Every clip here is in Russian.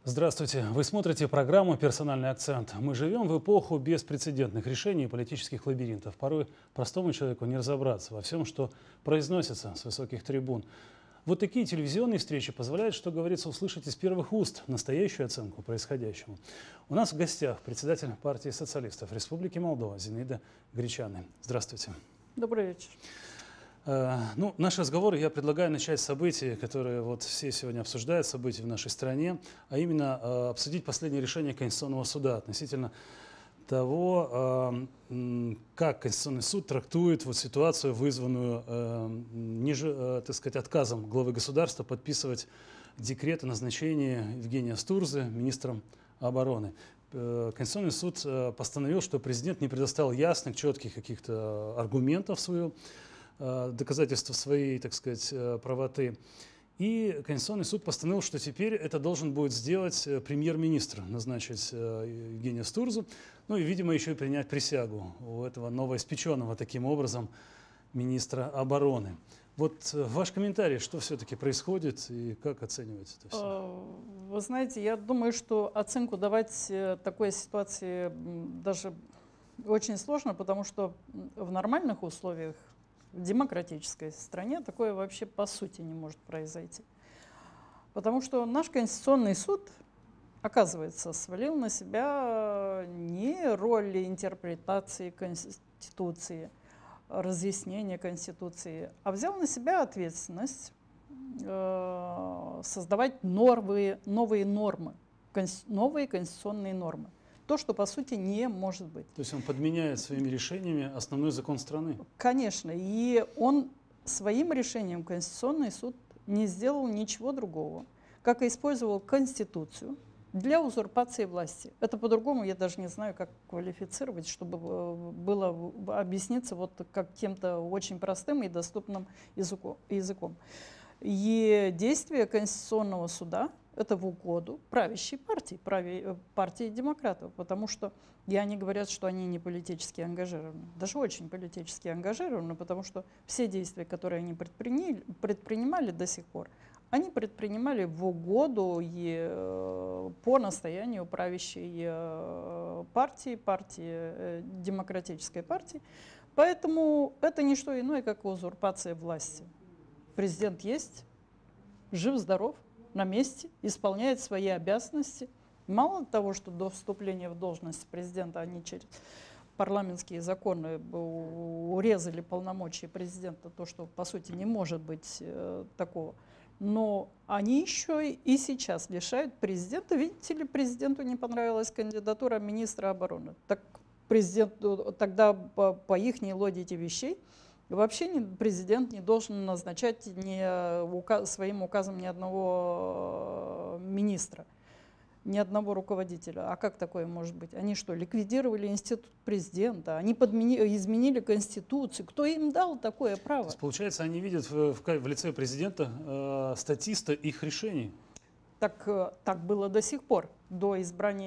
Здравствуйте. Вы смотрите программу «Персональный акцент». Мы живем в эпоху беспрецедентных решений и политических лабиринтов. Порой простому человеку не разобраться во всем, что произносится с высоких трибун. Вот такие телевизионные встречи позволяют, что говорится, услышать из первых уст настоящую оценку происходящему. У нас в гостях председатель партии социалистов Республики Молдова Зинаида Гречаны. Здравствуйте. Добрый вечер. Наш разговор я предлагаю начать с событий, которые вот все сегодня обсуждают, события в нашей стране, а именно обсудить последнее решение Конституционного суда относительно того, как Конституционный суд трактует вот ситуацию, вызванную отказом главы государства подписывать декрет о назначении Евгения Стурзы министром обороны. Конституционный суд постановил, что президент не предоставил ясных, четких каких-то аргументов в доказательства своей, так сказать, правоты. И Конституционный суд постановил, что теперь это должен будет сделать премьер-министр, назначить Евгения Стурзу, ну и, видимо, еще и принять присягу у этого новоиспеченного таким образом министра обороны. Вот ваш комментарий, что все-таки происходит и как оцениваете это все? Вы знаете, я думаю, что оценку давать такой ситуации даже очень сложно, потому что в нормальных условиях в демократической стране такое вообще по сути не может произойти. Потому что наш Конституционный суд, оказывается, свалил на себя не роль интерпретации Конституции, разъяснения Конституции, а взял на себя ответственность создавать новые нормы, новые конституционные нормы. То, что по сути не может быть. То есть он подменяет своими решениями основной закон страны? Конечно. И он своим решением, Конституционный суд, не сделал ничего другого, как и использовал Конституцию для узурпации власти. Это по-другому я даже не знаю, как квалифицировать, чтобы было объясниться вот каким-то очень простым и доступным языком. И действия Конституционного суда — это в угоду правящей партии, партии демократов, потому что, и они говорят, что они не политически ангажированы, даже очень политически ангажированы, потому что все действия, которые они предпринимали до сих пор, они предпринимали в угоду и по настоянию правящей партии, демократической партии. Поэтому это не что иное, как узурпация власти. Президент есть, жив-здоров, на месте, исполняет свои обязанности. Мало того, что до вступления в должность президента они через парламентские законы урезали полномочия президента, то, что по сути не может быть такого. Но они еще и сейчас лишают президента. Видите ли, президенту не понравилась кандидатура министра обороны. Так президент тогда по их логике вещей вообще президент не должен назначать своим указом ни одного министра, ни одного руководителя. А как такое может быть? Они что, ликвидировали институт президента? Они изменили Конституцию? Кто им дал такое право? То есть, получается, они видят в лице президента статиста их решений? Так было до сих пор, до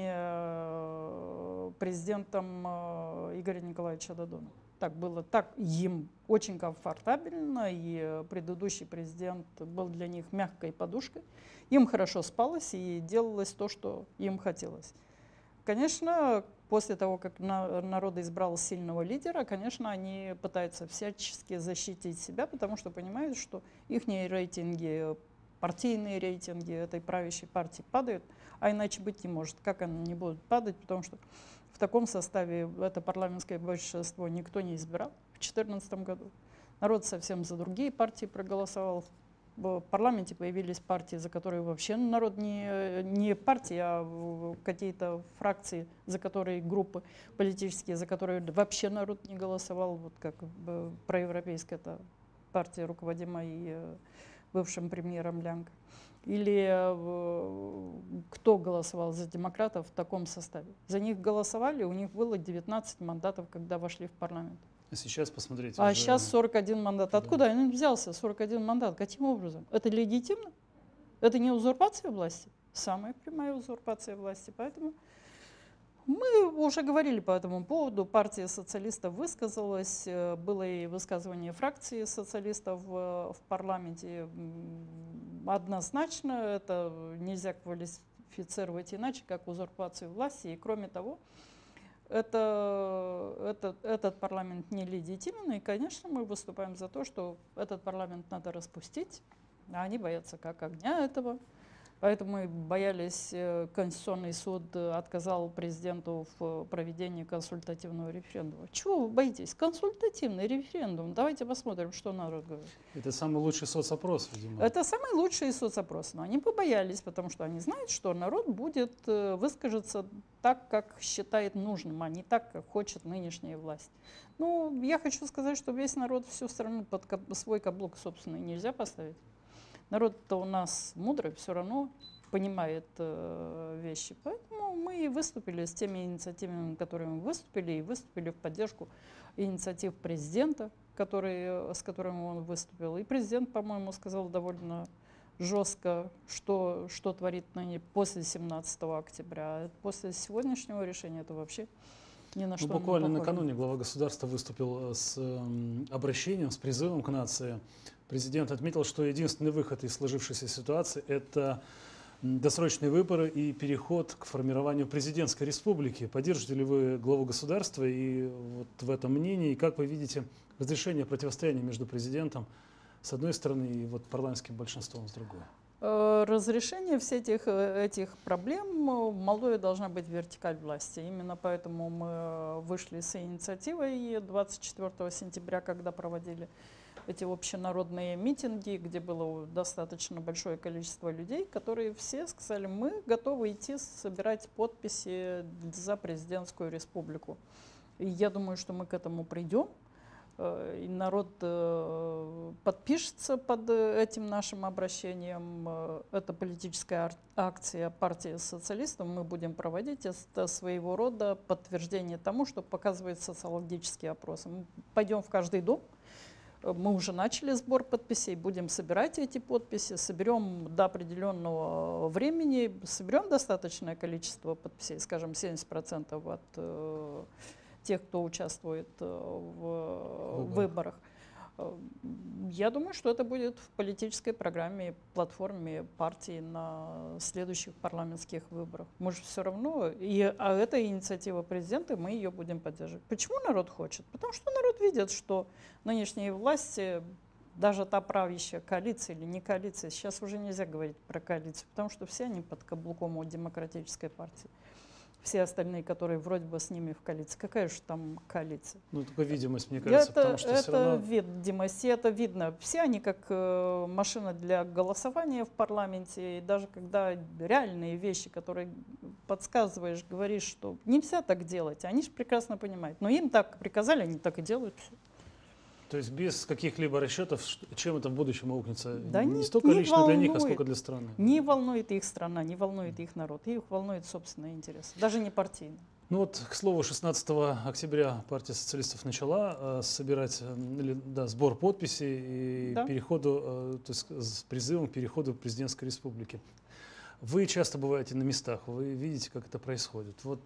избрания президентом Игоря Николаевича Додона. Так было, так им очень комфортабельно, и предыдущий президент был для них мягкой подушкой. Им хорошо спалось и делалось то, что им хотелось. Конечно, после того, как народ избрал сильного лидера, конечно, они пытаются всячески защитить себя, потому что понимают, что их рейтинги, партийные рейтинги этой правящей партии падают, а иначе быть не может. Как они не будут падать, потому что в таком составе это парламентское большинство никто не избирал в 2014 году. Народ совсем за другие партии проголосовал. В парламенте появились партии, за которые вообще народ не партии, а какие-то фракции, за которые группы политические, за которые вообще народ не голосовал, вот как проевропейская партия, руководимая бывшим премьером Лянко. Или кто голосовал за демократов в таком составе? За них голосовали, у них было 19 мандатов, когда вошли в парламент. А сейчас посмотрите. А сейчас 41 мандат. Откуда он взялся, 41 мандат? Каким образом? Это легитимно? Это не узурпация власти? Самая прямая узурпация власти. Поэтому мы уже говорили по этому поводу. Партия социалистов высказалась. Было и высказывание фракции социалистов в парламенте. Однозначно это нельзя квалифицировать иначе, как узурпацию власти. И кроме того, этот парламент нелегитимен, и, конечно, мы выступаем за то, что этот парламент надо распустить, а они боятся как огня этого. Поэтому мы боялись, Конституционный суд отказал президенту в проведении консультативного референдума. Чего вы боитесь? Консультативный референдум. Давайте посмотрим, что народ говорит. Это самый лучший соцопрос, видимо. Это самый лучший соцопрос. Но они побоялись, потому что они знают, что народ будет выскажется так, как считает нужным, а не так, как хочет нынешняя власть. Ну, я хочу сказать, что весь народ, всю страну под свой каблук собственный нельзя поставить. Народ-то у нас мудрый, все равно понимает вещи. Поэтому мы и выступили с теми инициативами, которые мы выступили, и выступили в поддержку инициатив президента, с которыми он выступил. И президент, по-моему, сказал довольно жестко, что творит ныне после 17 октября. После сегодняшнего решения это вообще ни на что не похоже. Буквально накануне глава государства выступил с обращением, с призывом к нации. Президент отметил, что единственный выход из сложившейся ситуации – это досрочные выборы и переход к формированию президентской республики. Поддержите ли вы главу государства и вот в этом мнении? И как вы видите разрешение противостояния между президентом с одной стороны и вот парламентским большинством с другой? Разрешение всех этих проблем Молдове должна быть вертикаль власти. Именно поэтому мы вышли с инициативой 24 сентября, когда проводили эти общенародные митинги, где было достаточно большое количество людей, которые все сказали, мы готовы идти собирать подписи за президентскую республику. И я думаю, что мы к этому придем. И народ подпишется под этим нашим обращением. Это политическая акция партии социалистов. Мы будем проводить. Это своего рода подтверждение тому, что показывают социологические опросы. Мы пойдем в каждый дом. Мы уже начали сбор подписей, будем собирать эти подписи, соберем до определенного времени, соберем достаточное количество подписей, скажем, 70% от тех, кто участвует в выборах. Я думаю, что это будет в политической программе, платформе партии на следующих парламентских выборах. Мы же все равно, а это инициатива президента, мы ее будем поддерживать. Почему народ хочет? Потому что народ видит, что нынешние власти, даже та правящая коалиция или не коалиция, сейчас уже нельзя говорить про коалицию, потому что все они под каблуком у демократической партии. Все остальные, которые вроде бы с ними в коалиции. Какая же там коалиция? Ну, только видимость, мне кажется, потому что все равно... видимость, это видно. Все они как машина для голосования в парламенте. И даже когда реальные вещи, которые подсказываешь, говоришь, что нельзя так делать, они же прекрасно понимают. Но им так приказали, они так и делают. То есть без каких-либо расчетов, чем это в будущем аукнется? Да не столько лично для них, а сколько для страны? Не волнует их страна, не волнует их народ. Их волнует собственные интересы, даже не партийные. Ну вот, к слову, 16 октября партия социалистов начала собирать сбор подписей и переходу, то есть с призывом к переходу к президентской республике. Вы часто бываете на местах, вы видите, как это происходит. Вот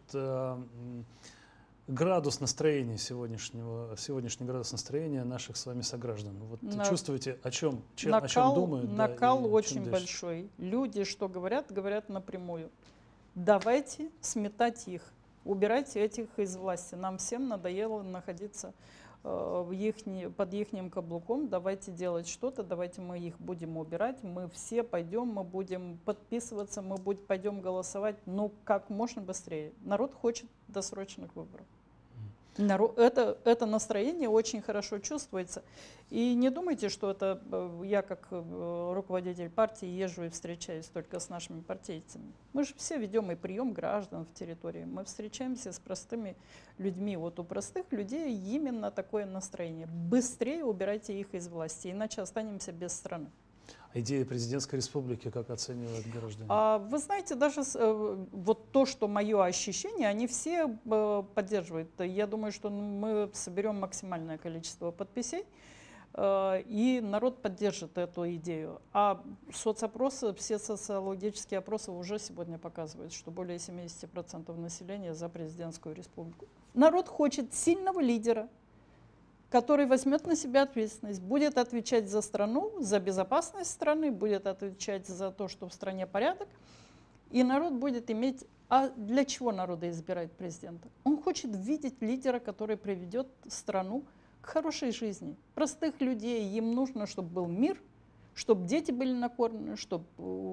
градус настроения сегодняшний градус настроения наших с вами сограждан. Вот чувствуете, о чем думают? Накал очень большой. Люди, что говорят, говорят напрямую. Давайте сметать их, убирайте этих из власти. Нам всем надоело находиться под ихним каблуком. Давайте делать что-то, давайте мы их будем убирать. Мы все пойдем, мы будем подписываться, мы пойдем голосовать, но как можно быстрее. Народ хочет досрочных выборов. Это настроение очень хорошо чувствуется. И не думайте, что это я как руководитель партии езжу и встречаюсь только с нашими партийцами. Мы же все ведем и прием граждан в территории. Мы встречаемся с простыми людьми. Вот у простых людей именно такое настроение. Быстрее убирайте их из власти, иначе останемся без страны. Идея президентской республики как оценивают граждане? Вы знаете, даже вот то, что мое ощущение, они все поддерживают. Я думаю, что мы соберем максимальное количество подписей, и народ поддержит эту идею. А соцопросы, все социологические опросы уже сегодня показывают, что более 70% населения за президентскую республику. Народ хочет сильного лидера, который возьмет на себя ответственность, будет отвечать за страну, за безопасность страны, будет отвечать за то, что в стране порядок, И народ будет иметь... А для чего народ избирает президента? Он хочет видеть лидера, который приведет страну к хорошей жизни. Простых людей, им нужно, чтобы был мир, чтобы дети были накормлены, чтобы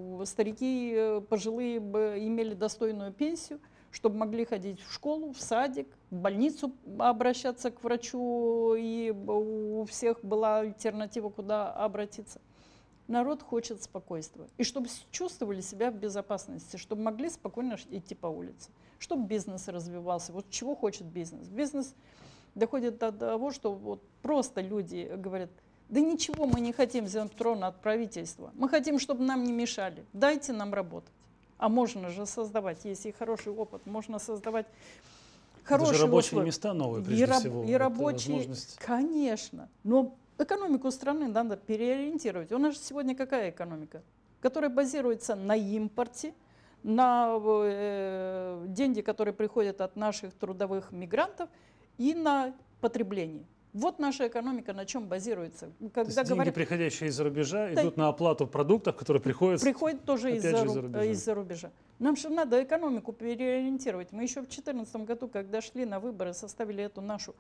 старики пожилые имели достойную пенсию, чтобы могли ходить в школу, в садик, в больницу обращаться к врачу, и у всех была альтернатива, куда обратиться. Народ хочет спокойствия. И чтобы чувствовали себя в безопасности, чтобы могли спокойно идти по улице, чтобы бизнес развивался. Вот чего хочет бизнес? Бизнес доходит до того, что вот просто люди говорят: да ничего мы не хотим взять от правительства. Мы хотим, чтобы нам не мешали. Дайте нам работать. А можно же создавать, если хороший опыт, можно создавать хорошие даже рабочие условия. места новые, прежде всего. И рабочие, конечно. Но экономику страны надо переориентировать. У нас же сегодня какая экономика? Которая базируется на импорте, на деньги, которые приходят от наших трудовых мигрантов, и на потребление. Вот наша экономика на чем базируется. Когда деньги, приходящие из-за рубежа, идут на оплату продуктов, которые приходят тоже из-за рубежа. Нам же надо экономику переориентировать. Мы еще в 2014 году, когда шли на выборы, составили эту нашу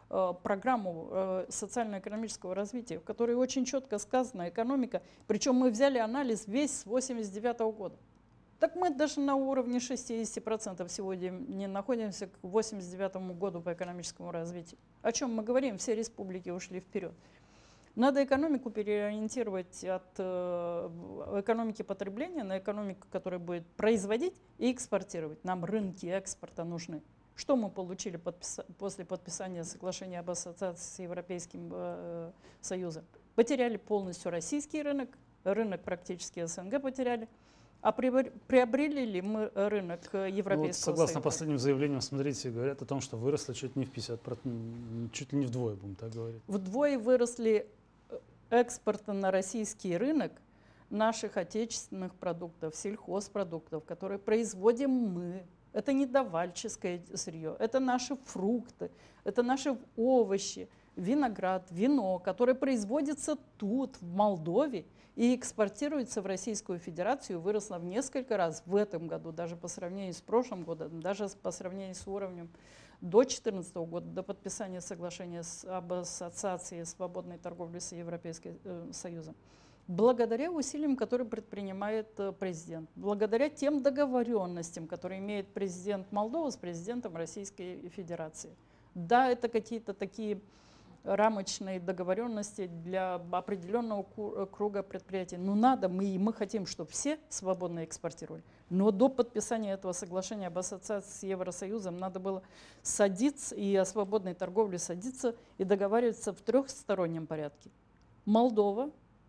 программу социально-экономического развития, в которой очень четко сказана экономика. Причем мы взяли анализ весь с 1989 года. Так мы даже на уровне 60% сегодня не находимся к 1989 году по экономическому развитию. О чем мы говорим? Все республики ушли вперед. Надо экономику переориентировать от экономики потребления на экономику, которая будет производить и экспортировать. Нам рынки экспорта нужны. Что мы получили после подписания соглашения об ассоциации с Европейским Союзом? Потеряли полностью российский рынок, рынок практически СНГ потеряли. А приобрели ли мы рынок Европейского Союза? Согласно последним заявлениям, смотрите, говорят о том, что выросло чуть не в 50%, чуть ли не вдвое, будем так говорить. Вдвое выросли экспорты на российский рынок наших отечественных продуктов, сельхозпродуктов, которые производим мы. Это не давальческое сырье, это наши фрукты, это наши овощи, виноград, вино, которое производится тут, в Молдове, и экспортируется в Российскую Федерацию, выросло в несколько раз в этом году, даже по сравнению с прошлым годом, даже по сравнению с уровнем до 2014 года, до подписания соглашения об ассоциации свободной торговли с Европейским Союзом. Благодаря усилиям, которые предпринимает президент, благодаря тем договоренностям, которые имеет президент Молдовы с президентом Российской Федерации. Да, это какие-то такие рамочные договоренности для определенного круга предприятий. Но надо, мы хотим, чтобы все свободно экспортировали. Но до подписания этого соглашения об ассоциации с Евросоюзом надо было садиться и о свободной торговле садиться и договариваться в трехстороннем порядке. Молдова,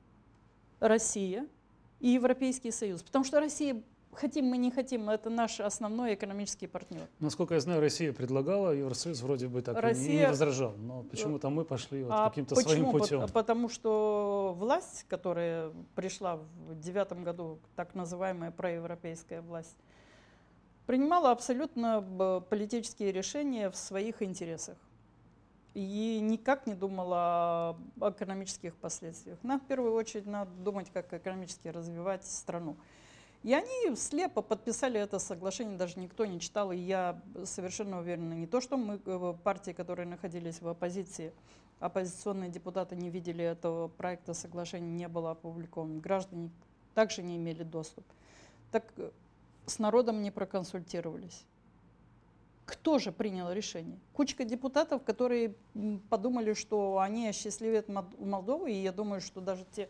Россия и Европейский Союз. Потому что Россия, хотим мы не хотим, это наш основной экономический партнер. Насколько я знаю, Россия предлагала, Евросоюз вроде бы так не возражал. Но почему-то мы пошли вот каким-то своим путем. Потому что власть, которая пришла в 2009 году, так называемая проевропейская власть, принимала абсолютно политические решения в своих интересах. И никак не думала о экономических последствиях. Нам в первую очередь надо думать, как экономически развивать страну. И они слепо подписали это соглашение, даже никто не читал, и я совершенно уверена, не то, что мы, партии, которые находились в оппозиции, оппозиционные депутаты не видели этого проекта соглашения, не было опубликовано, граждане также не имели доступ. Так с народом не проконсультировались. Кто же принял решение? Кучка депутатов, которые подумали, что они осчастливят Молдову, и я думаю, что даже те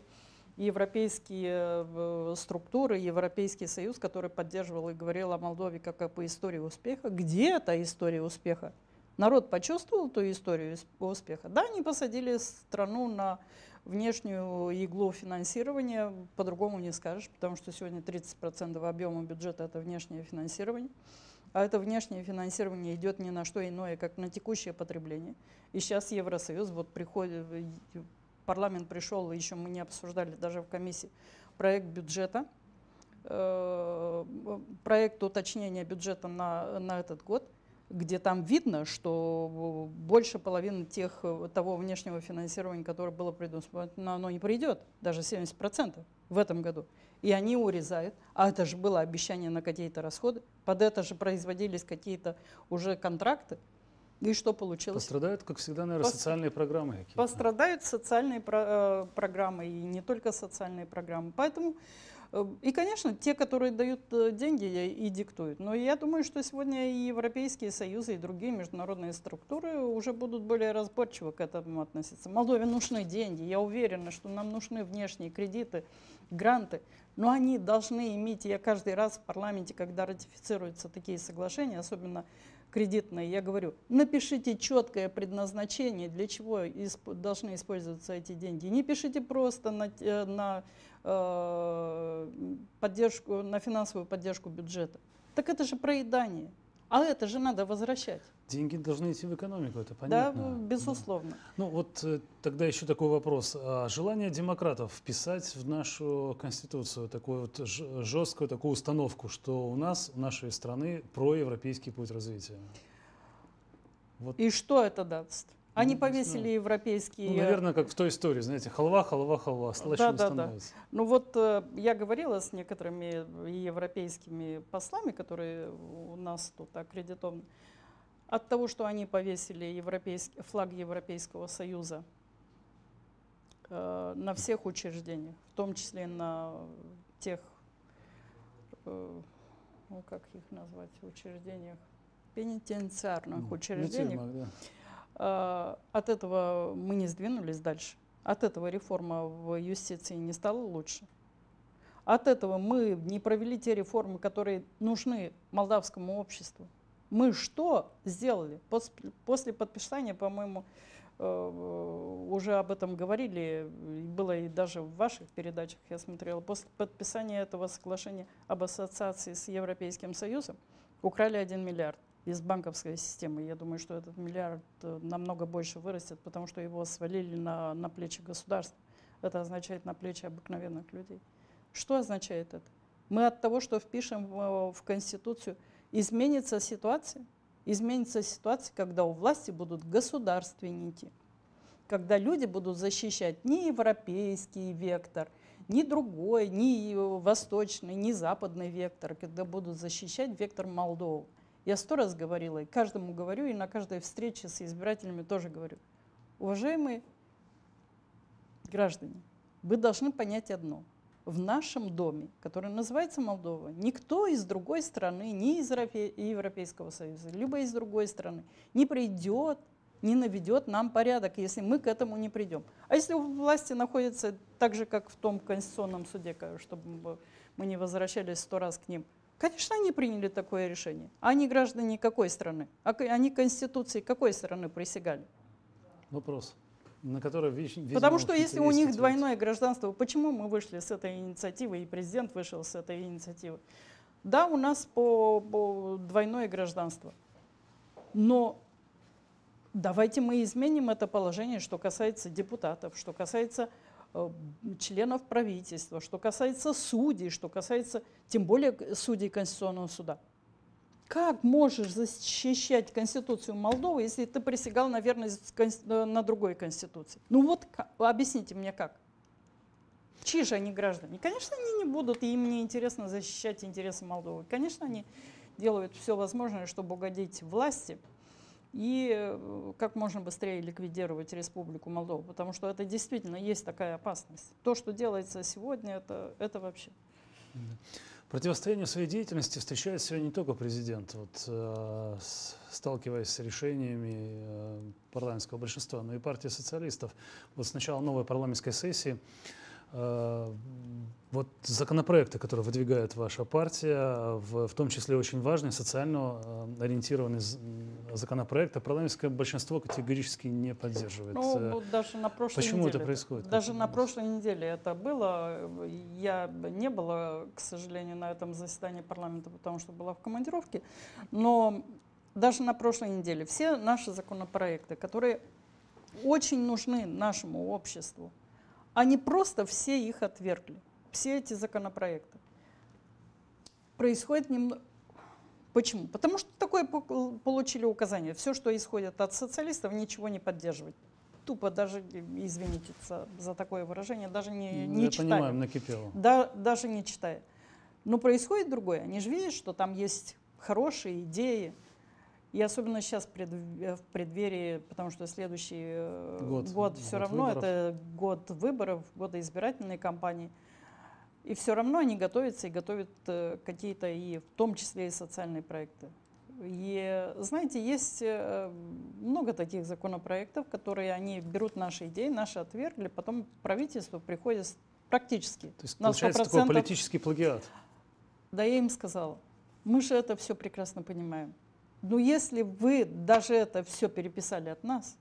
европейские структуры, Европейский Союз, который поддерживал и говорил о Молдове как об истории успеха. Где эта история успеха? Народ почувствовал эту историю успеха? Да, они посадили страну на внешнюю иглу финансирования, по-другому не скажешь, потому что сегодня 30% объема бюджета – это внешнее финансирование. А это внешнее финансирование идет ни на что иное, как на текущее потребление. И сейчас Евросоюз вот приходит, парламент пришел, еще мы не обсуждали даже в комиссии, проект бюджета, проект уточнения бюджета на этот год, где там видно, что больше половины того внешнего финансирования, которое было предусмотрено, оно не придет, даже 70% в этом году. и они урезают. А это же было обещание на какие-то расходы. Под это же производились какие-то уже контракты. И что получилось? Пострадают, как всегда, наверное, социальные программы какие-то. Пострадают социальные программы, и не только социальные программы. Поэтому, и, конечно, те, которые дают деньги, и диктуют. Но я думаю, что сегодня и Европейские союзы, и другие международные структуры уже будут более разборчиво к этому относиться. Молдове нужны деньги. Я уверена, что нам нужны внешние кредиты, гранты. Но они должны иметь, я каждый раз в парламенте, когда ратифицируются такие соглашения, особенно кредитные, я говорю, напишите четкое предназначение, для чего должны использоваться эти деньги. Не пишите просто на поддержку, на финансовую поддержку бюджета. Так это же проедание. А это же надо возвращать. Деньги должны идти в экономику, это понятно. Да, безусловно. Да. Ну вот тогда еще такой вопрос. Желание демократов вписать в нашу Конституцию такую вот жесткую такую установку, что у нас, у нашей страны проевропейский путь развития. Вот. И что это даст? Они повесили европейские... Ну, наверное, как в той истории, знаете, халва, халва, халва, слаще не становится. Да. Ну вот я говорила с некоторыми европейскими послами, которые у нас тут аккредитованы, от того, что они повесили флаг Европейского Союза на всех учреждениях, в том числе на тех, ну как их назвать, учреждениях, пенитенциарных учреждениях. От этого мы не сдвинулись дальше. От этого реформа в юстиции не стала лучше. От этого мы не провели те реформы, которые нужны молдавскому обществу. Мы что сделали? После подписания, по-моему, уже об этом говорили, было и даже в ваших передачах, я смотрела, после подписания этого соглашения об ассоциации с Европейским Союзом украли 1 миллиард. Из банковской системы. Я думаю, что этот миллиард намного больше вырастет, потому что его свалили на плечи государства. Это означает на плечи обыкновенных людей. Что означает это? Мы от того, что впишем в Конституцию, изменится ситуация. Изменится ситуация, когда у власти будут государственники. Когда люди будут защищать не европейский вектор, ни другой, ни восточный, ни западный вектор, когда будут защищать вектор Молдовы. Я 100 раз говорила, и каждому говорю, и на каждой встрече с избирателями тоже говорю. Уважаемые граждане, вы должны понять одно. В нашем доме, который называется Молдова, никто из другой страны, ни из Европейского Союза, либо из другой страны, не придет, не наведет нам порядок, если мы к этому не придем. А если у власти находится так же, как в том Конституционном суде, чтобы мы не возвращались 100 раз к ним, конечно, они приняли такое решение. А они граждане какой страны? Они Конституции какой страны присягали? Вопрос, на который, видимо, потому что если у них двойное гражданство, почему мы вышли с этой инициативы, и президент вышел с этой инициативы? Да, у нас по двойное гражданство. Но давайте мы изменим это положение, что касается депутатов, что касается членов правительства, что касается судей, что касается, тем более, судей Конституционного суда. Как можешь защищать Конституцию Молдовы, если ты присягал на верность на другой Конституции? Ну вот, объясните мне как. Чьи же они граждане? Конечно, они не будут, и им не интересно защищать интересы Молдовы. Конечно, они делают все возможное, чтобы угодить власти и как можно быстрее ликвидировать Республику Молдова, потому что это действительно есть такая опасность. То, что делается сегодня, это вообще. Противостояние своей деятельности встречает сегодня не только президент, вот, сталкиваясь с решениями парламентского большинства, но и партия социалистов. Вот с начала новой парламентской сессии вот законопроекты, которые выдвигает ваша партия, в том числе очень важные, социально ориентированные законопроекты, парламентское большинство категорически не поддерживает. Ну, даже на прошлой Почему неделе это происходит? Даже на прошлой неделе это было. Я не была, к сожалению, на этом заседании парламента, потому что была в командировке. Но даже на прошлой неделе все наши законопроекты, которые очень нужны нашему обществу, они просто все их отвергли. Все эти законопроекты. Происходит немного... Почему? Потому что такое получили указание. Все, что исходит от социалистов, ничего не поддерживать. тупо даже, извините за такое выражение, даже не Я читая. понимаю, накипело. Да, даже не читая. Но происходит другое. Они же видят, что там есть хорошие идеи. И особенно сейчас в преддверии, потому что следующий год все равно выборов. это год выборов, год избирательной кампании. И все равно они готовятся и готовят какие-то, и в том числе и социальные проекты. И знаете, есть много таких законопроектов, которые они берут наши идеи, наши отвергли, потом правительство приходит практически То есть на 100%. получается такой политический плагиат. Да, я им сказала, мы же это все прекрасно понимаем. Но если вы даже это все переписали от нас,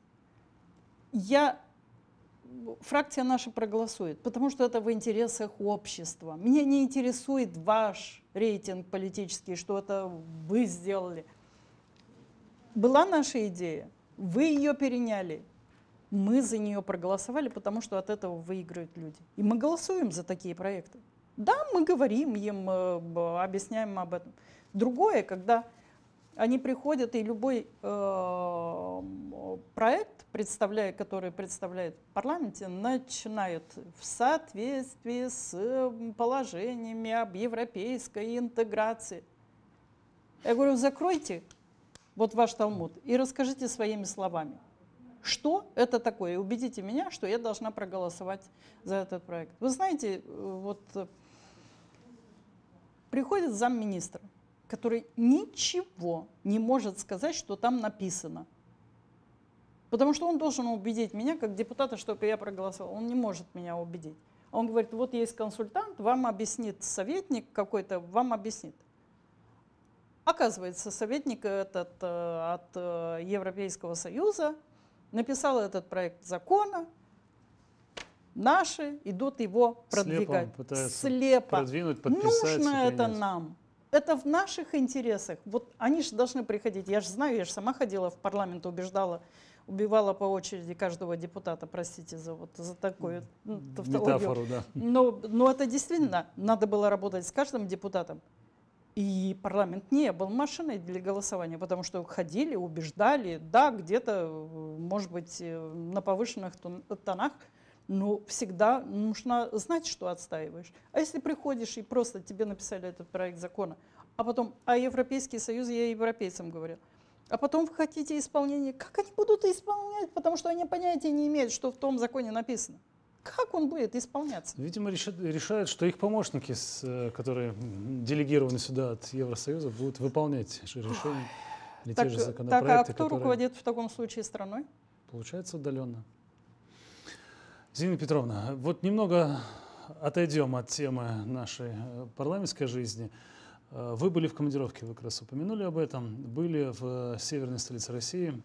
фракция наша проголосует, потому что это в интересах общества. Меня не интересует ваш рейтинг политический, что это вы сделали. Была наша идея, вы ее переняли, мы за нее проголосовали, потому что от этого выиграют люди. И мы голосуем за такие проекты. Да, мы говорим им, объясняем об этом. Другое, когда они приходят, и любой проект, который представляет в парламенте, начинают в соответствии с положениями об европейской интеграции. Я говорю, закройте вот ваш Талмуд и расскажите своими словами, что это такое, и убедите меня, что я должна проголосовать за этот проект. Вы знаете, вот приходит замминистра, который ничего не может сказать, что там написано. Потому что он должен убедить меня, как депутата, чтобы я проголосовал. Он не может меня убедить. Он говорит, вот есть консультант, вам объяснит советник какой-то, вам объяснит. Оказывается, советник этот от Европейского Союза написал этот проект закона, наши идут его продвигать. Слепо. Продвинуть, подписать. Нужно это нам. Это в наших интересах. Вот они же должны приходить. Я же знаю, я же сама ходила в парламент, убивала по очереди каждого депутата, простите за такую метафору, да. Но это действительно, надо было работать с каждым депутатом. И парламент не был машиной для голосования, потому что ходили, убеждали, да, где-то, может быть, на повышенных тонах, но всегда нужно знать, что отстаиваешь. А если приходишь и просто тебе написали этот проект закона, а потом, Европейский Союз, я европейцам говорю, а потом вы хотите исполнение, как они будут исполнять, потому что они понятия не имеют, что в том законе написано. Как он будет исполняться? Видимо, решают, что их помощники, которые делегированы сюда от Евросоюза, будут выполнять решения или те же законопроекты. Так, а кто руководит в таком случае страной? Получается удаленно. Зина Петровна, вот немного отойдем от темы нашей парламентской жизни. Вы были в командировке, вы как раз упомянули об этом, были в северной столице России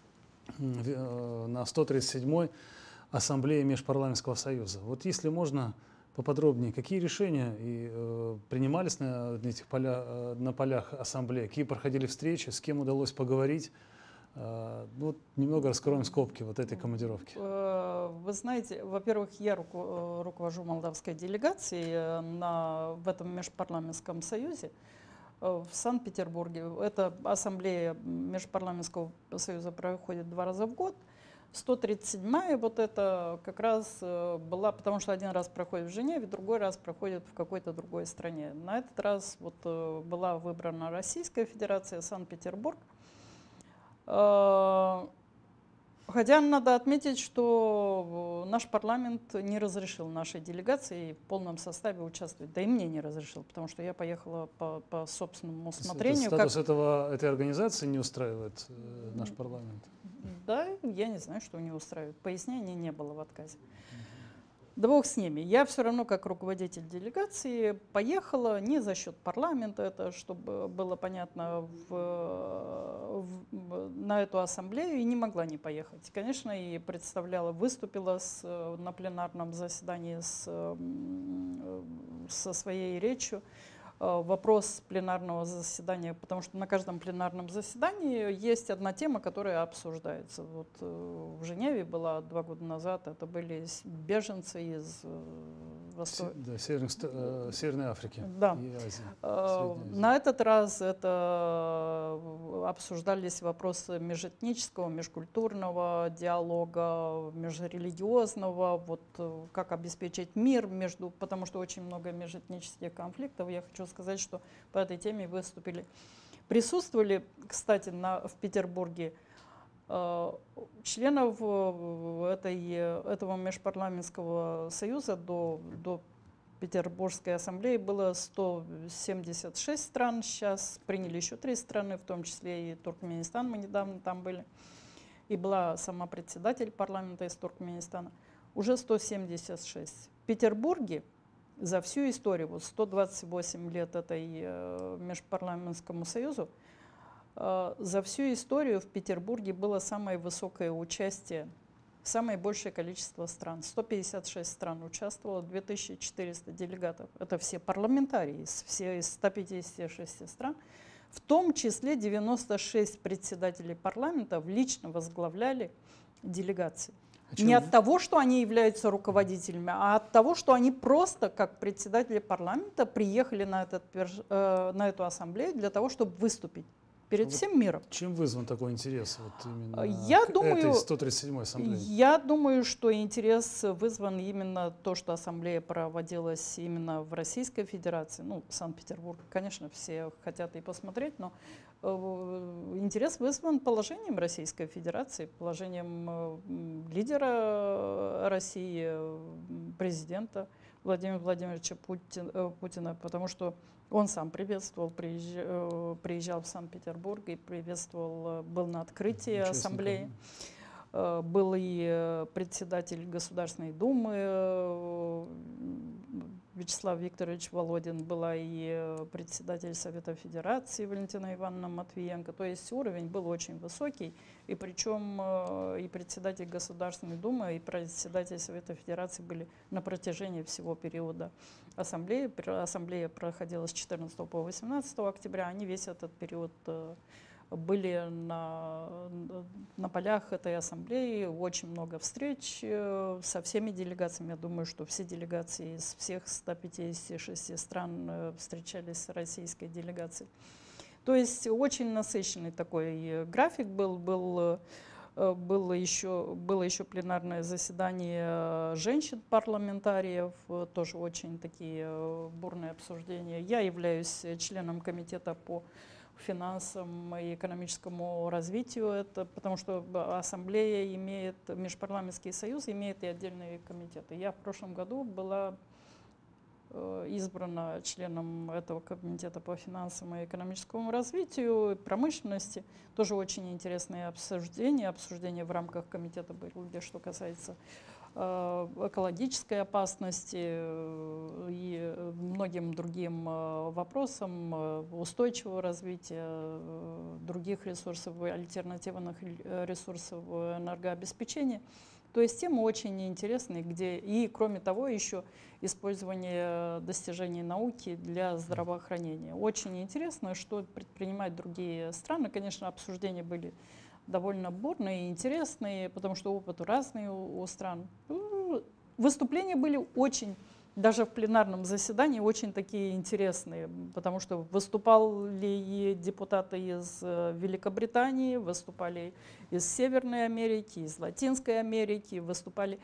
на 137-й Ассамблее Межпарламентского союза. Вот если можно поподробнее, какие решения принимались на полях Ассамблеи, какие проходили встречи, с кем удалось поговорить? Ну, немного раскроем скобки вот этой командировки. Вы знаете, во-первых, я руковожу молдавской делегацией в этом межпарламентском союзе в Санкт-Петербурге. Эта ассамблея Межпарламентского союза проходит 2 раза в год. 137-я вот это как раз была, потому что один раз проходит в Женеве, другой раз проходит в какой-то другой стране. На этот раз вот была выбрана Российская Федерация, Санкт-Петербург. Хотя надо отметить, что наш парламент не разрешил нашей делегации в полном составе участвовать. Да и мне не разрешил, потому что я поехала по собственному усмотрению. Статус этой организации не устраивает наш парламент? Да, я не знаю, что не устраивает. Пояснений не было в отказе. Да бог с ними. Я все равно, как руководитель делегации, поехала не за счет парламента, это чтобы было понятно, на эту ассамблею, и не могла не поехать. Конечно, и выступила на пленарном заседании со своей речью. Вопрос пленарного заседания, потому что на каждом пленарном заседании есть одна тема, которая обсуждается. Вот в Женеве была 2 года назад, это были беженцы из Северной Африки Да. и Азии. На этот раз это обсуждались вопросы межэтнического, межкультурного диалога, межрелигиозного, вот как обеспечить мир потому что очень много межэтнических конфликтов. Я хочу сказать, что по этой теме присутствовали, кстати, в Петербурге членов этого межпарламентского союза до Петербургской ассамблеи было 176 стран, сейчас приняли еще 3 страны, в том числе и Туркменистан, мы недавно там были, и была сама председатель парламента из Туркменистана, уже 176. В Петербурге за всю историю, вот 128 лет этой межпарламентскому союзу, за всю историю в Петербурге было самое высокое участие, самое большее количество стран. 156 стран участвовало, 2400 делегатов. Это все парламентарии из 156 стран. В том числе 96 председателей парламентов лично возглавляли делегации. Не от того, что они являются руководителями, а от того, что они просто, как председатели парламента, приехали на эту ассамблею для того, чтобы выступить перед всем миром. Чем вызван такой интерес вот именно этой 137-й ассамблеи? Я думаю, что интерес вызван именно то, что ассамблея проводилась именно в Российской Федерации, ну, Санкт-Петербург, конечно, все хотят и посмотреть, но интерес вызван положением Российской Федерации, положением лидера России, президента Владимира Владимировича Путина, потому что он сам приезжал в Санкт-Петербург и был на открытии ассамблеи. Был и председатель Государственной Думы Вячеслав Викторович Володин, была и председатель Совета Федерации Валентина Ивановна Матвиенко. То есть уровень был очень высокий, и причем и председатель Государственной Думы, и председатель Совета Федерации были на протяжении всего периода ассамблеи. Ассамблея проходила с 14 по 18 октября, они весь этот период были на полях этой ассамблеи, очень много встреч со всеми делегациями. Я думаю, что все делегации из всех 156 стран встречались с российской делегацией. То есть очень насыщенный такой график был. Было еще пленарное заседание женщин-парламентариев, тоже очень такие бурные обсуждения. Я являюсь членом комитета по финансам и экономическому развитию, потому что ассамблея межпарламентский союз имеет и отдельные комитеты. Я в прошлом году была избрана членом этого комитета по финансам и экономическому развитию, промышленности. Тоже очень интересные обсуждения в рамках комитета были, что касается экологической опасности и многим другим вопросам устойчивого развития других ресурсов, альтернативных ресурсов энергообеспечения. То есть темы очень интересные, и кроме того еще использование достижений науки для здравоохранения. Очень интересно, что предпринимают другие страны. Конечно, обсуждения были довольно бурные и интересные, потому что опыт разный у стран. Выступления были очень, даже в пленарном заседании, очень такие интересные, потому что выступали и депутаты из Великобритании, выступали из Северной Америки, из Латинской Америки, выступали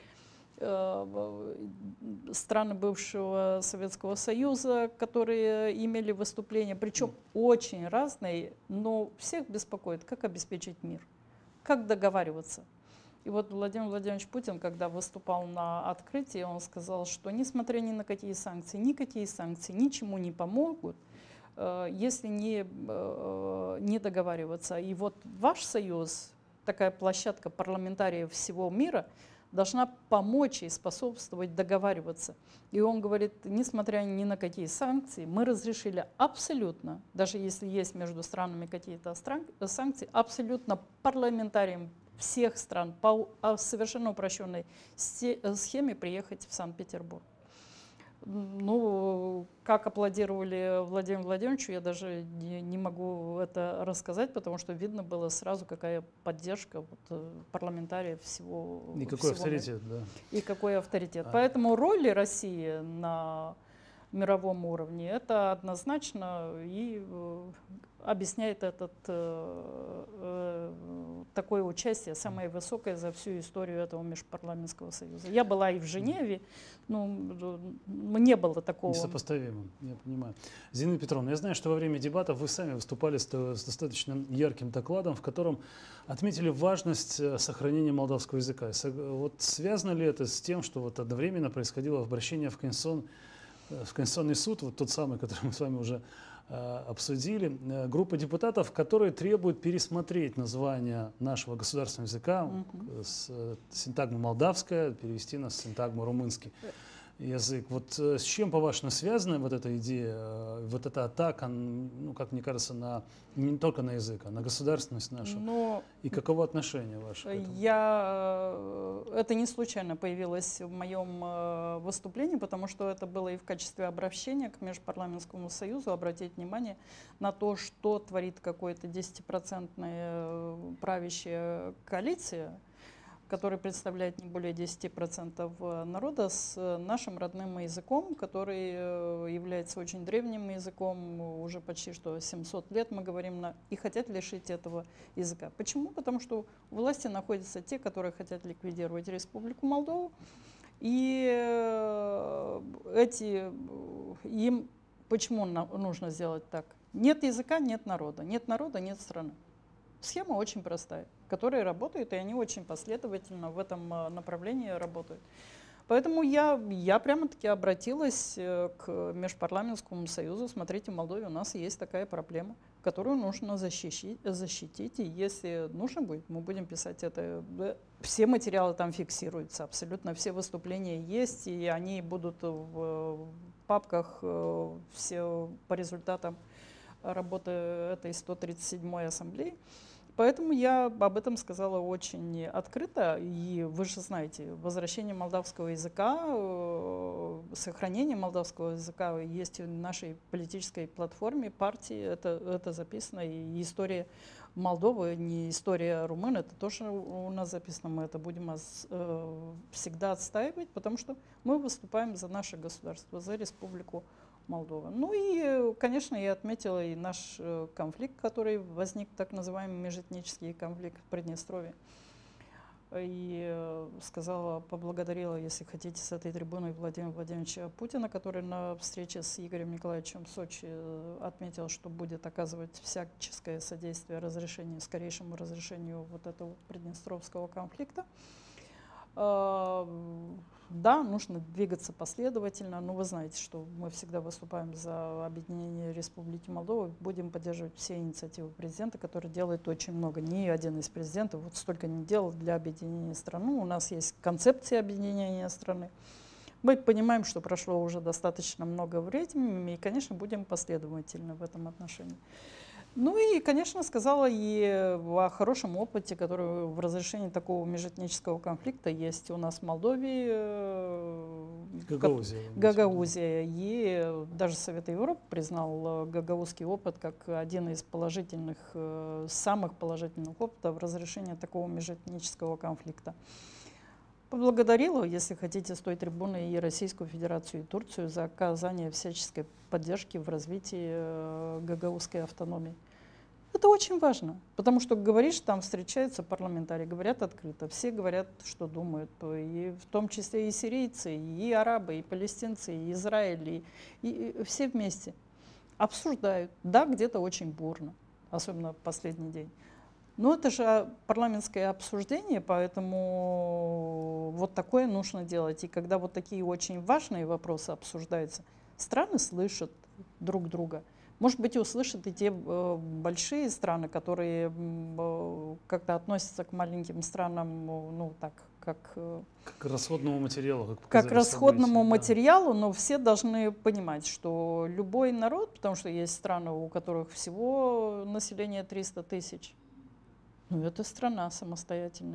страны бывшего Советского Союза, которые имели выступления, причем очень разные, но всех беспокоит, как обеспечить мир, как договариваться. И вот Владимир Владимирович Путин, когда выступал на открытии, он сказал, что несмотря ни на какие санкции, никакие санкции ничему не помогут, если не договариваться. И вот ваш союз, такая площадка парламентариев всего мира, должна помочь и способствовать договариваться. И он говорит, несмотря ни на какие санкции, мы разрешили абсолютно, даже если есть между странами какие-то санкции, абсолютно парламентариям всех стран по совершенно упрощенной схеме приехать в Санкт-Петербург. Ну, как аплодировали Владимиру Владимировичу, я даже не могу это рассказать, потому что видно было сразу, какая поддержка вот, парламентариев всего. И какой всего авторитет, да. И какой авторитет. Поэтому роль России на мировом уровне это однозначно и объясняет такое участие, самое высокое за всю историю этого межпарламентского союза. Я была и в Женеве, но не было такого. Несопоставимо, я понимаю. Зина Петровна, я знаю, что во время дебатов вы сами выступали с достаточно ярким докладом, в котором отметили важность сохранения молдавского языка. Вот связано ли это с тем, что вот одновременно происходило обращение в Конституционный суд, вот тот самый, который мы с вами уже обсудили, группа депутатов, которые требуют пересмотреть название нашего государственного языка с синтагмы молдавская, перевести на синтагму румынский язык. Вот с чем, по-вашему, связана вот эта идея, вот эта атака, ну, как мне кажется, не только на язык, а на государственность нашу? И каково отношение ваше к этому? Это не случайно появилось в моем выступлении, потому что это было и в качестве обращения к Межпарламентскому союзу, обратить внимание на то, что творит какая-то 10% правящая коалиция, который представляет не более 10% народа, с нашим родным языком, который является очень древним языком, уже почти что 700 лет мы говорим, и хотят лишить этого языка. Почему? Потому что у власти находятся те, которые хотят ликвидировать Республику Молдову, и им почему нужно сделать так? Нет языка, нет народа, нет страны. Схема очень простая, которые работают, и они очень последовательно в этом направлении работают. Поэтому я прямо-таки обратилась к Межпарламентскому союзу. Смотрите, в Молдове у нас есть такая проблема, которую нужно защитить. И если нужно будет, мы будем писать это. Все материалы там фиксируются, абсолютно все выступления есть, и они будут в папках все по результатам работы этой 137-й ассамблеи. Поэтому я об этом сказала очень открыто. И вы же знаете, возвращение молдавского языка, сохранение молдавского языка есть в нашей политической платформе партии. Это записано. И история Молдовы, не история румын, это тоже у нас записано. Мы это будем всегда отстаивать, потому что мы выступаем за наше государство, за Республику Молдова. Ну и, конечно, я отметила и наш конфликт, который возник, так называемый межэтнический конфликт в Приднестровье. И поблагодарила, если хотите, с этой трибуны Владимира Владимировича Путина, который на встрече с Игорем Николаевичем в Сочи отметил, что будет оказывать всяческое содействие скорейшему разрешению вот этого приднестровского конфликта. Да, нужно двигаться последовательно, но вы знаете, что мы всегда выступаем за объединение Республики Молдова, будем поддерживать все инициативы президента, который делает очень много. Ни один из президентов вот столько не делал для объединения страны. У нас есть концепция объединения страны. Мы понимаем, что прошло уже достаточно много времени, и, конечно, будем последовательны в этом отношении. Ну и, конечно, сказала и о хорошем опыте, который в разрешении такого межэтнического конфликта есть у нас в Молдове, Гагаузия. И даже Совет Европы признал гагаузский опыт как один из самых положительных опытов в разрешении такого межэтнического конфликта. Поблагодарила, если хотите, с той трибуны и Российскую Федерацию, и Турцию за оказание всяческой поддержки в развитии гагаузской автономии. Это очень важно, потому что говоришь, там встречаются парламентарии, говорят открыто, все говорят, что думают, и в том числе и сирийцы, и арабы, и палестинцы, и Израиль, и все вместе обсуждают. Да, где-то очень бурно, особенно в последний день. Но это же парламентское обсуждение, поэтому вот такое нужно делать. И когда вот такие очень важные вопросы обсуждаются, страны слышат друг друга. Может быть, услышат и те большие страны, которые как-то относятся к маленьким странам, ну так, как к расходному материалу. Как к расходному материалу, но все должны понимать, что любой народ, потому что есть страны, у которых всего население 300 тысяч, ну это страна самостоятельная.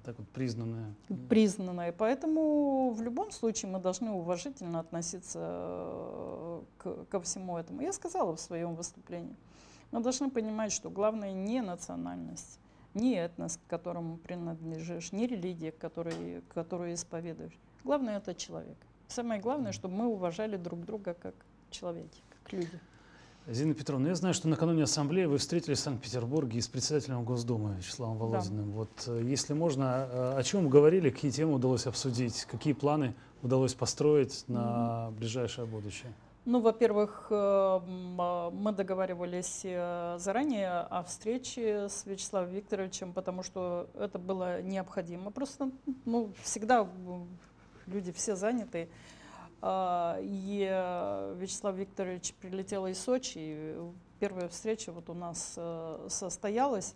так вот признанная. Признанная. Поэтому в любом случае мы должны уважительно относиться ко всему этому. Я сказала в своем выступлении. Мы должны понимать, что главное не национальность, не этнос, к которому принадлежишь, не религия, которую исповедуешь. Главное — это человек. Самое главное, чтобы мы уважали друг друга как человеки, как люди. Зина Петровна, я знаю, что накануне ассамблеи вы встретились в Санкт-Петербурге с председателем Госдумы Вячеславом Володиным. Да. Вот, если можно, о чем говорили, какие темы удалось обсудить, какие планы удалось построить на ближайшее будущее? Ну, во-первых, мы договаривались заранее о встрече с Вячеславом Викторовичем, потому что это было необходимо. Просто, всегда люди все заняты. И Вячеслав Викторович прилетел из Сочи, и первая встреча вот у нас состоялась.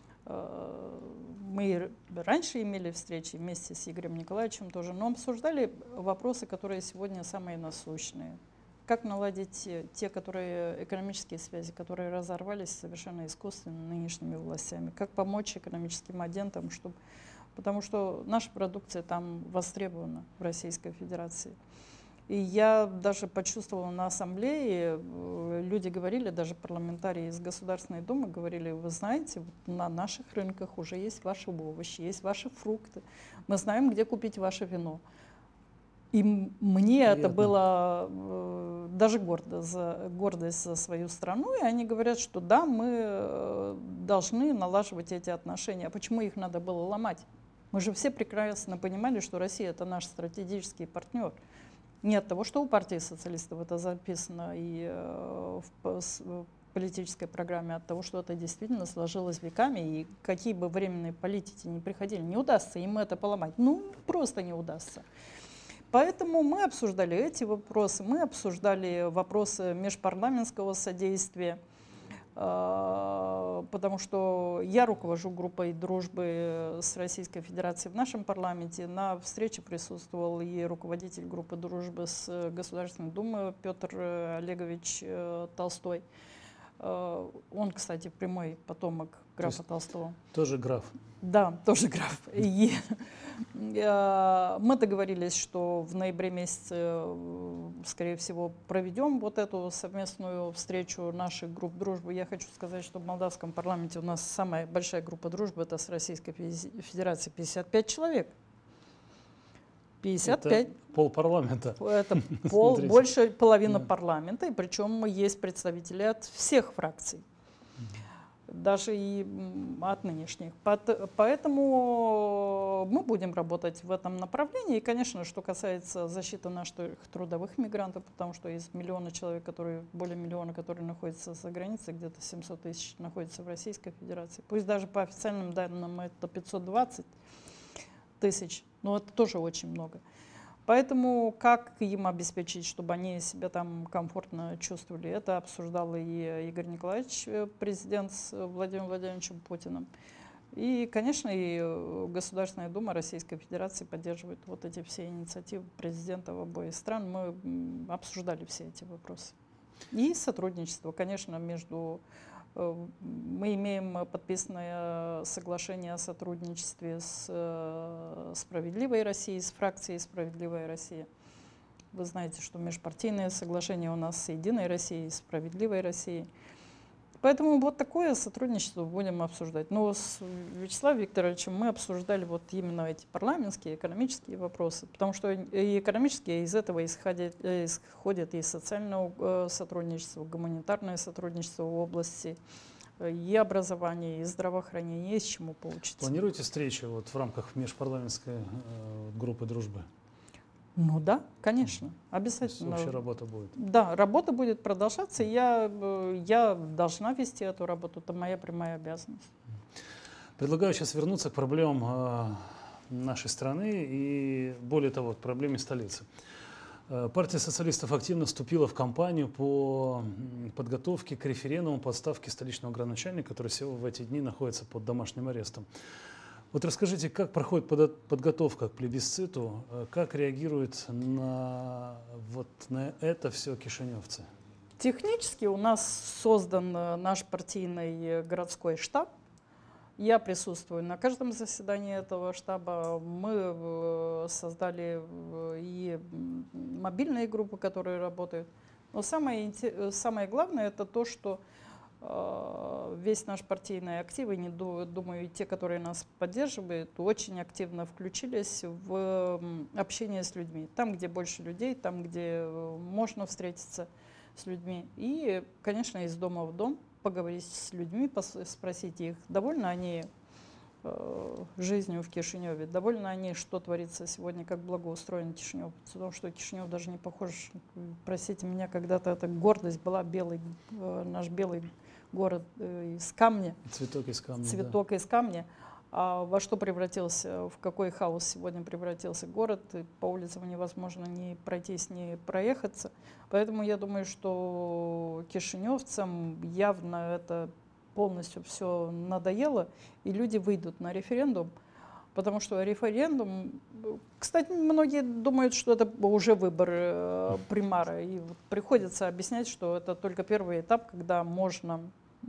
Мы раньше имели встречи вместе с Игорем Николаевичем тоже, но обсуждали вопросы, которые сегодня самые насущные. Как наладить те экономические связи, которые разорвались совершенно искусственно нынешними властями? Как помочь экономическим агентам, потому что наша продукция там востребована в Российской Федерации. И я даже почувствовала на ассамблее, люди говорили, даже парламентарии из Государственной Думы говорили: вы знаете, вот на наших рынках уже есть ваши овощи, есть ваши фрукты, мы знаем, где купить ваше вино. И мне это было даже гордость за свою страну. И они говорят, что да, мы должны налаживать эти отношения. А почему их надо было ломать? Мы же все прекрасно понимали, что Россия — это наш стратегический партнер. Не от того, что у партии социалистов это записано и в политической программе, а от того, что это действительно сложилось веками. И какие бы временные политики ни приходили, не удастся им это поломать. Просто не удастся. Поэтому мы обсуждали эти вопросы, мы обсуждали вопросы межпарламентского содействия, потому что я руковожу группой дружбы с Российской Федерацией в нашем парламенте. На встрече присутствовал и руководитель группы дружбы с Государственной Думой Петр Олегович Толстой. Он, кстати, прямой потомок графа Толстого. Тоже граф. Да, тоже граф. И мы договорились, что в ноябре месяце, скорее всего, проведем вот эту совместную встречу наших групп дружбы. Я хочу сказать, что в молдавском парламенте у нас самая большая группа дружбы — это с Российской Федерацией 55 человек. 55. Это полпарламента. Это больше половины парламента, и причем есть представители от всех фракций, даже и от нынешних. Поэтому мы будем работать в этом направлении. И, конечно, что касается защиты наших трудовых мигрантов, потому что из миллиона человек, более миллиона, которые находятся за границей, где-то 700 тысяч находятся в Российской Федерации. Пусть даже по официальным данным это 520 тысяч, но это тоже очень много. Поэтому как им обеспечить, чтобы они себя там комфортно чувствовали, это обсуждал и Игорь Николаевич, президент, с Владимиром Владимировичем Путиным. И, конечно, и Государственная Дума Российской Федерации поддерживает вот эти все инициативы президентов обоих стран. Мы обсуждали все эти вопросы. И сотрудничество, конечно, мы имеем подписанное соглашение о сотрудничестве с «Справедливой Россией», с фракцией «Справедливая Россия». Вы знаете, что межпартийное соглашение у нас с «Единой Россией», с «Справедливой Россией». Поэтому вот такое сотрудничество будем обсуждать. Но с Вячеславом Викторовичем мы обсуждали вот именно эти парламентские, экономические вопросы, потому что и экономические из этого исходят и социальное сотрудничество, гуманитарное сотрудничество в области и образования, и здравоохранения, есть чему поучиться. Планируете встречи в рамках межпарламентской группы дружбы? Ну да, конечно, обязательно. Общая работа будет. Да, работа будет продолжаться, и я должна вести эту работу, это моя прямая обязанность. Предлагаю сейчас вернуться к проблемам нашей страны и, более того, к проблеме столицы. Партия социалистов активно вступила в кампанию по подготовке к референдуму по отставке столичного градоначальника, который в эти дни находится под домашним арестом. Вот расскажите, как проходит подготовка к плебисциту, как реагируют на это все кишиневцы? Технически у нас создан наш партийный городской штаб. Я присутствую на каждом заседании этого штаба. Мы создали и мобильные группы, которые работают. Но самое главное это то, что весь наш партийный актив, и думаю, и те, которые нас поддерживают, очень активно включились в общение с людьми. Там, где больше людей, там, где можно встретиться с людьми. И, конечно, из дома в дом поговорить с людьми, спросить их, довольны они жизнью в Кишиневе, довольны они, что творится сегодня, как благоустроен Кишинев. Потому что Кишинев даже не похож, простите меня, когда-то эта гордость была, наш белый город из камня. Цветок из камня. Цветок из камня. А во что превратился, в какой хаос сегодня превратился город, и по улицам невозможно ни пройтись, ни проехаться. Поэтому я думаю, что кишиневцам явно это полностью все надоело, и люди выйдут на референдум, потому что референдум, кстати, многие думают, что это уже выбор примара, и вот приходится объяснять, что это только первый этап, когда можно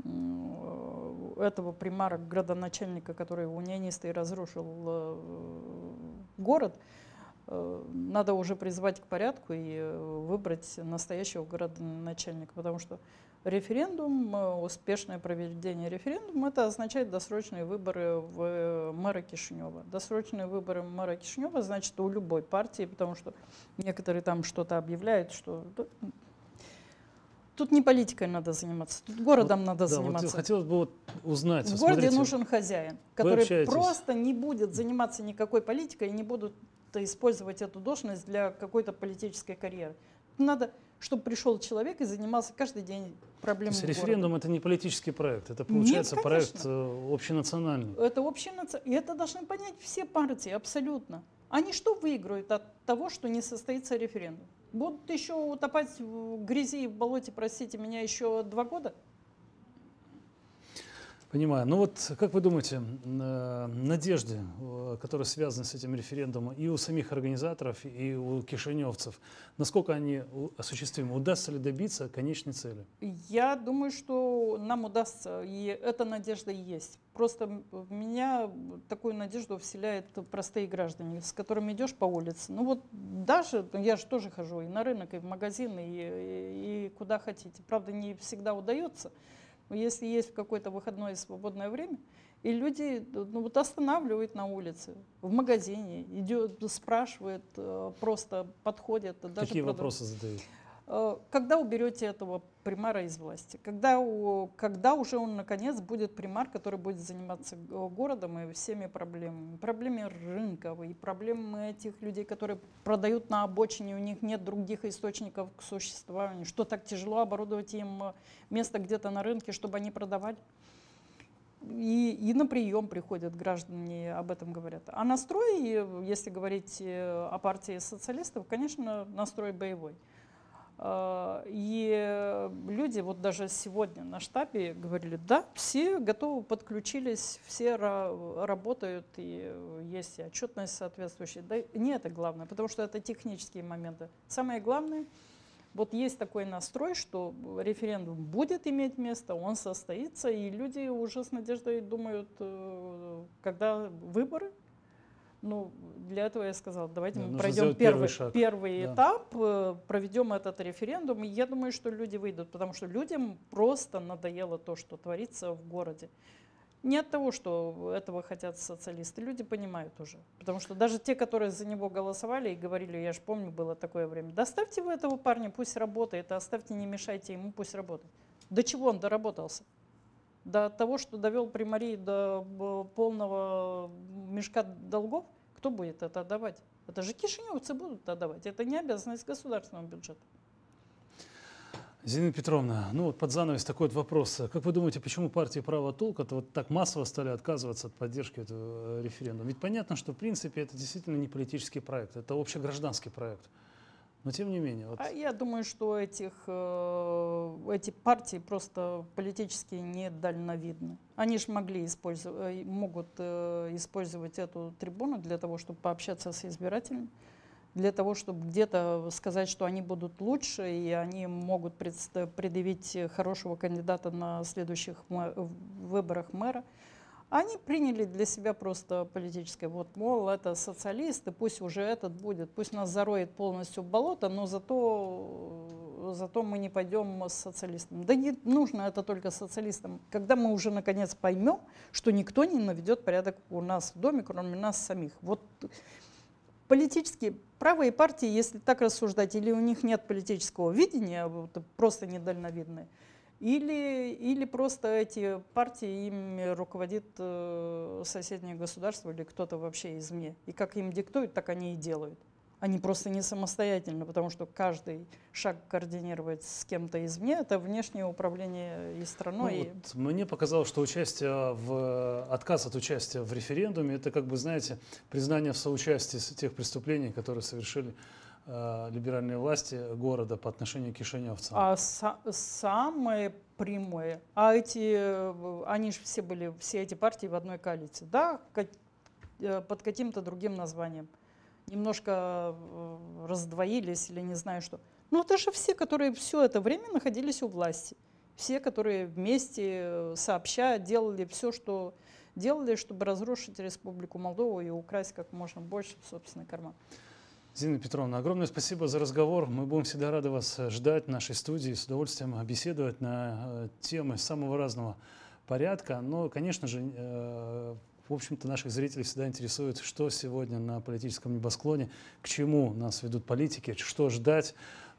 этого примара, градоначальника, который унионисты разрушил город, надо уже призвать к порядку и выбрать настоящего градоначальника, потому что референдум, успешное проведение референдума, это означает досрочные выборы в мэра Кишинева. Досрочные выборы мэра Кишинева значит у любой партии, потому что некоторые там что-то объявляют, что тут не политикой надо заниматься, тут городом надо заниматься. Вот хотелось бы узнать. В городе нужен хозяин, который просто не будет заниматься никакой политикой и не будет использовать эту должность для какой-то политической карьеры. Надо, чтобы пришел человек и занимался каждый день проблемами города. Референдум — это не политический проект, это получается проект общенациональный. Это общенациональный, и это должны понять все партии абсолютно. Они что выиграют от того, что не состоится референдум? Будут еще утопать в грязи и в болоте, простите меня, еще 2 года? Понимаю. Ну вот, как вы думаете, надежды, которые связаны с этим референдумом, и у самих организаторов, и у кишиневцев, насколько они осуществимы? Удастся ли добиться конечной цели? Я думаю, что нам удастся, и эта надежда есть. Просто в меня такую надежду вселяют простые граждане, с которыми идешь по улице. Ну вот даже, я же тоже хожу и на рынок, и в магазин, и куда хотите. Правда, не всегда удается. Если есть какое-то выходное свободное время, и люди останавливают на улице, в магазине, идет, спрашивают, просто подходят. Какие вопросы задают? Когда уберете этого примара из власти? Когда уже он, наконец, будет примар, который будет заниматься городом и всеми проблемами? Проблемами рынка и проблемами этих людей, которые продают на обочине, у них нет других источников к существованию. Что так тяжело оборудовать им место где-то на рынке, чтобы они продавали? И на прием приходят граждане, об этом говорят. А настрой, если говорить о партии социалистов, конечно, настрой боевой. И люди вот даже сегодня на штабе говорили, да, все готовы, подключились, все работают, и есть отчетность соответствующая. Да, не это главное, потому что это технические моменты. Самое главное, вот есть такой настрой, что референдум будет иметь место, он состоится, и люди уже с надеждой думают, когда выборы. Ну, для этого я сказала, давайте мы пройдем первый этап, проведем этот референдум. И я думаю, что люди выйдут, потому что людям просто надоело то, что творится в городе. Не от того, что этого хотят социалисты, люди понимают уже. Потому что даже те, которые за него голосовали и говорили, я же помню, было такое время, да оставьте вы этого парня, пусть работает, а оставьте, не мешайте ему, пусть работает. До чего он доработался? До того, что довел примарий до полного мешка долгов, кто будет это отдавать? Это же кишиневцы будут отдавать. Это не обязанность государственного бюджета. Зинаида Петровна, ну вот под занавес такой вот вопрос. Как вы думаете, почему партии «Право толка» вот так массово стали отказываться от поддержки этого референдума? Ведь понятно, что в принципе это действительно не политический проект, это общегражданский проект. Но тем не менее. Вот. Я думаю, что эти партии просто политически недальновидны. Они же могут использовать эту трибуну для того, чтобы пообщаться с избирателями, для того, чтобы где-то сказать, что они будут лучше, и они могут предъявить хорошего кандидата на следующих выборах мэра. Они приняли для себя просто политическое, вот, мол, это социалисты, пусть уже этот будет, пусть нас зароет полностью в болото, но зато мы не пойдем с социалистами. Да не нужно это только социалистам. Когда мы уже наконец поймем, что никто не наведет порядок у нас в доме, кроме нас самих. Вот политические правые партии, если так рассуждать, или у них нет политического видения, вот, просто недальновидные, или просто эти партии, ими руководит соседнее государство или кто-то вообще извне. И как им диктуют, так они и делают. Они просто не самостоятельно, потому что каждый шаг координировать с кем-то извне – это внешнее управление и страной. Ну, вот мне показалось, что отказ от участия в референдуме – это, как бы, знаете, признание в соучастии тех преступлений, которые совершили либеральные власти города по отношению к кишиневцам. А самое прямое, они же все эти партии в одной коалиции, да, под каким-то другим названием. Немножко раздвоились или не знаю что. Но это же все, которые все это время находились у власти. Все, которые вместе сообща делали все, что делали, чтобы разрушить Республику Молдову и украсть как можно больше в собственный карман. Зина Петровна, огромное спасибо за разговор. Мы будем всегда рады вас ждать в нашей студии, с удовольствием беседовать на темы самого разного порядка. Но, конечно же, в общем-то, наших зрителей всегда интересует, что сегодня на политическом небосклоне, к чему нас ведут политики, что ждать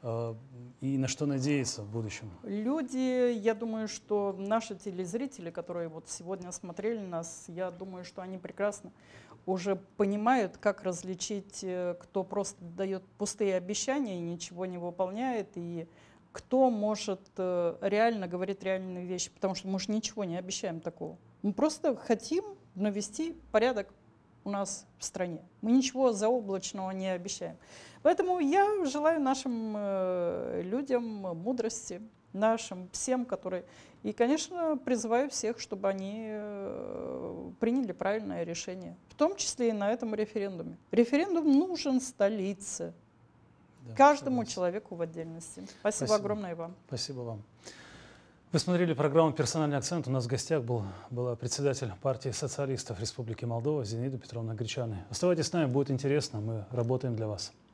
и на что надеяться в будущем. Люди, я думаю, что наши телезрители, которые вот сегодня смотрели нас, я думаю, что они прекрасно уже понимают, как различить, кто просто дает пустые обещания и ничего не выполняет, и кто может реально говорить реальные вещи, потому что мы же ничего не обещаем такого. Мы просто хотим навести порядок у нас в стране. Мы ничего заоблачного не обещаем. Поэтому я желаю нашим людям мудрости, нашим всем, которые... И, конечно, призываю всех, чтобы они приняли правильное решение, в том числе и на этом референдуме. Референдум нужен столице, да, каждому человеку в отдельности. Спасибо огромное вам. Спасибо вам. Вы смотрели программу «Персональный акцент». У нас в гостях была председатель партии социалистов Республики Молдова Зинаида Петровна Гречаны. Оставайтесь с нами, будет интересно, мы работаем для вас.